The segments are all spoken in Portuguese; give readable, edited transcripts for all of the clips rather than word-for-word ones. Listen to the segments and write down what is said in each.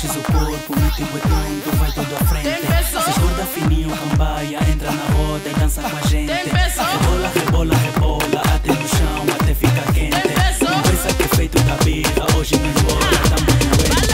mexes o corpo, mete o botão, tu vai tudo à frente. Se gorda fininho, cambaia, entra na roda e dança com a gente. Rebola, rebola, rebola, até no chão, até ficar quente. Não pensa que é feito da birra, hoje não embora, tá muito doente.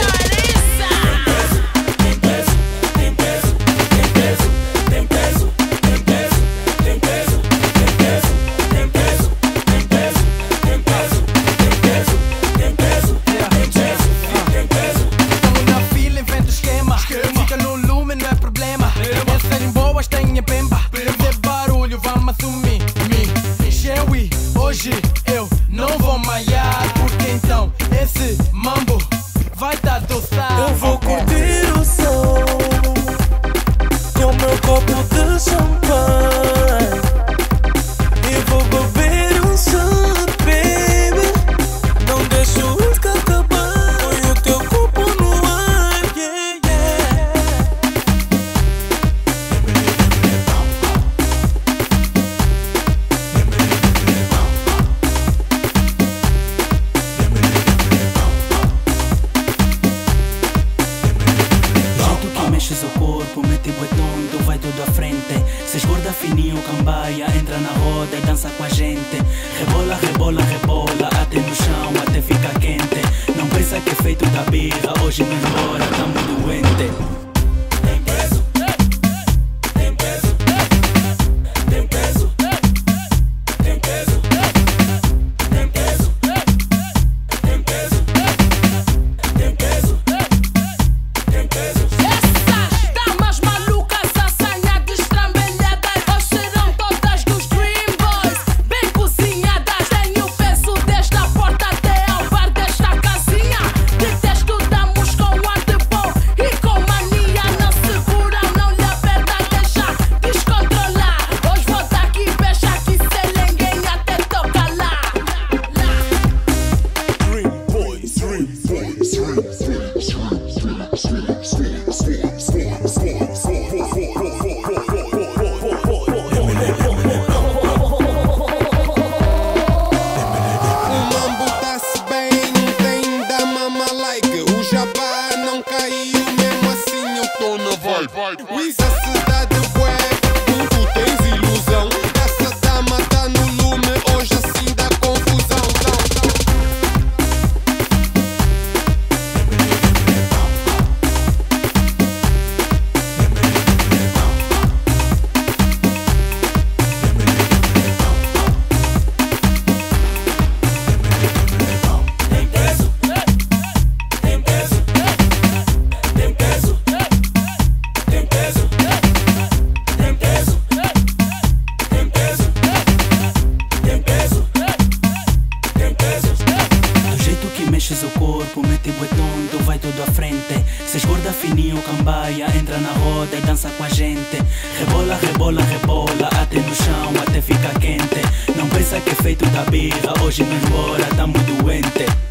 Tem peso, tem peso, tem peso, tem peso, tem peso, tem peso, tem peso, tem peso, tem peso, tem peso, tem peso, tem peso, tem peso, tem peso. Estamos na fila, inventa esquema. Fica no lume, não é problema. Eles serem boas, têm a bemba. De barulho, vamos assumir. Chewy, hoje eu não vou malhar. Porque então esse mambo vai tá doçado. Eu vou curtir o som com o meu copo de champanhe e vou beber um shot, baby. Não deixo isso acabar. Põe o teu corpo no ar, yeah, yeah. Mexes o corpo, mete o botão, tu vai tudo à frente. Se esgorda fininho, cambaia, entra na roda e dança com a gente. Rebola, rebola, rebola, até no chão, até ficar quente. Não pensa que é feito da birra, hoje não embora, tamo doente. Tem peso, tem peso, tem peso, tem peso, tem peso, tem peso, tem peso, tem peso. Wisa cidade bué, tu tens ilusão. Essa dama tá no lume, hoje assim dá confusão. Tem peso, tem peso, tem peso, tem peso, tem peso, tem peso, tem peso, tem peso. Do jeito que mexes o corpo, mete o botão, tu vai tudo à frente. Se esgorda fininho, cambaia, entra na roda e dança com a gente. Rebola, rebola, rebola, até no chão, até ficar quente. Não pensa que é feito da birra, hoje não embora, tamo doente.